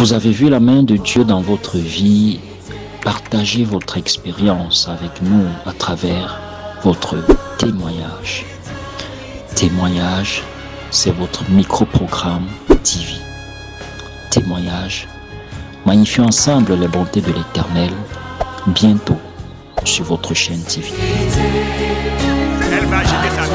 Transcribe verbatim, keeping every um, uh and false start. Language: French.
Vous avez vu la main de Dieu dans votre vie. Partagez votre expérience avec nous à travers votre témoignage. Témoignage, c'est votre micro-programme T V. Témoignage, magnifions ensemble les bontés de l'Éternel, bientôt sur votre chaîne T V. Elle va jeter sa